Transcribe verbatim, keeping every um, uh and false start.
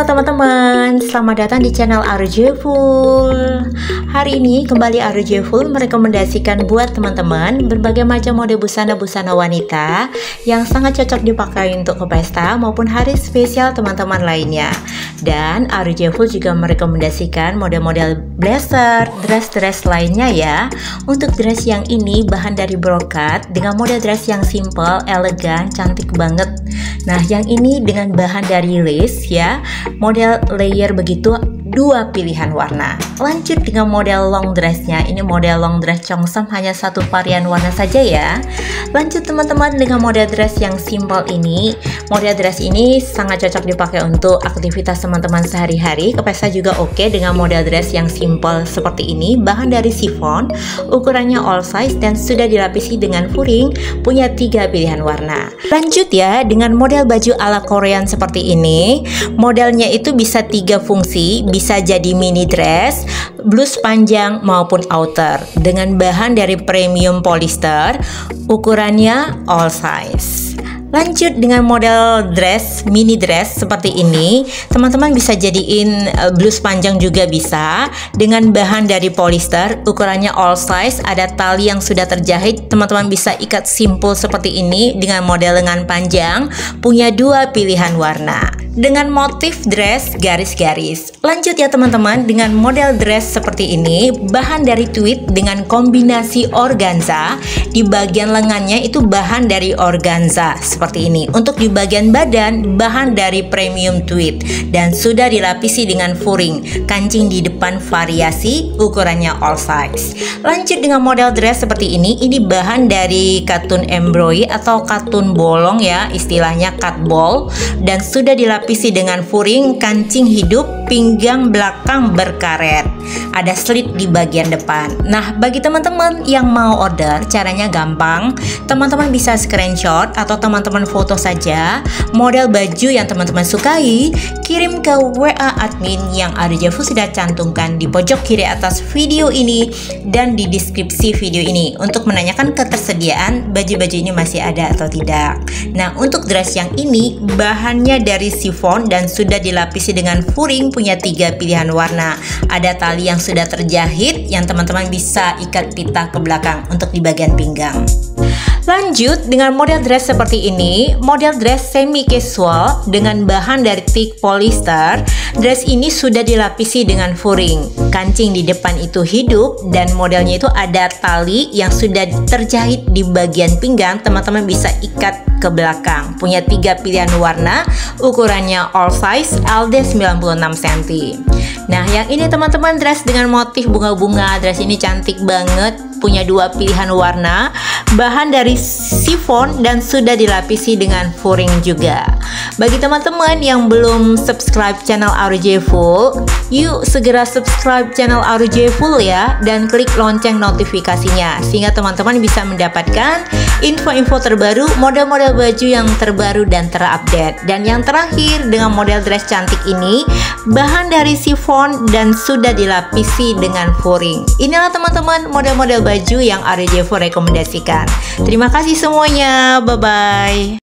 Halo teman-teman, selamat datang di channel Arujeful. Hari ini kembali Arujeful merekomendasikan buat teman-teman berbagai macam mode busana-busana wanita yang sangat cocok dipakai untuk ke pesta maupun hari spesial teman-teman lainnya. Dan Arujeful juga merekomendasikan model-model blazer, dress-dress lainnya ya. Untuk dress yang ini bahan dari brokat dengan model dress yang simple, elegan, cantik banget. Nah, yang ini dengan bahan dari lace ya, model layer begitu, dua pilihan warna. Lanjut dengan model long dressnya. Ini model long dress Cheongsam, hanya satu varian warna saja ya. Lanjut teman-teman dengan model dress yang simple ini. Model dress ini sangat cocok dipakai untuk aktivitas teman-teman sehari-hari. Ke pesta juga oke dengan model dress yang simple seperti ini. Bahan dari chiffon, ukurannya all size dan sudah dilapisi dengan furing. Punya tiga pilihan warna. Lanjut ya dengan model baju ala Korean seperti ini. Modelnya itu bisa tiga fungsi, bisa jadi mini dress, blus panjang maupun outer dengan bahan dari premium polyester, ukurannya all size. Lanjut dengan model dress, mini dress seperti ini. Teman-teman bisa jadiin uh, blus panjang juga bisa. Dengan bahan dari polyester, ukurannya all size, ada tali yang sudah terjahit. Teman-teman bisa ikat simpul seperti ini dengan model lengan panjang. Punya dua pilihan warna. Dengan motif dress garis-garis. Lanjut ya teman-teman dengan model dress seperti ini. Bahan dari tweed dengan kombinasi organza. Di bagian lengannya itu bahan dari organza seperti ini. Untuk di bagian badan, bahan dari premium tweed dan sudah dilapisi dengan furing. Kancing di depan variasi, ukurannya all size. Lanjut dengan model dress seperti ini. Ini bahan dari katun embroidery atau katun bolong ya, istilahnya cut ball, dan sudah dilapisi dengan furing, kancing hidup, pinggang belakang berkaret. Ada slit di bagian depan. Nah, bagi teman-teman yang mau order, caranya gampang. Teman-teman bisa screenshot atau teman-teman foto saja model baju yang teman-teman sukai, kirim ke W A admin yang Arujeful sudah cantumkan di pojok kiri atas video ini dan di deskripsi video ini untuk menanyakan ketersediaan baju-baju ini masih ada atau tidak. Nah, untuk dress yang ini bahannya dari chiffon dan sudah dilapisi dengan furing, punya tiga pilihan warna. Ada tali yang sudah terjahit yang teman-teman bisa ikat pita ke belakang untuk di bagian pinggang. Lanjut dengan model dress seperti ini. Model dress semi casual dengan bahan dari thick polyester. Dress ini sudah dilapisi dengan furing. Kancing di depan itu hidup dan modelnya itu ada tali yang sudah terjahit di bagian pinggang. Teman-teman bisa ikat ke belakang. Punya tiga pilihan warna. Ukurannya all size, L D sembilan puluh enam sentimeter. Nah, yang ini teman-teman dress dengan motif bunga-bunga. Dress ini cantik banget. Punya dua pilihan warna. Bahan dari chiffon dan sudah dilapisi dengan furing juga. Bagi teman-teman yang belum subscribe channel Arujeful, yuk segera subscribe channel Arujeful ya, dan klik lonceng notifikasinya sehingga teman-teman bisa mendapatkan info-info terbaru, model-model baju yang terbaru dan terupdate. Dan yang terakhir dengan model dress cantik ini, bahan dari chiffon dan sudah dilapisi dengan furing. Inilah teman-teman model-model baju yang Arujeful rekomendasikan. Terima kasih semuanya, bye-bye.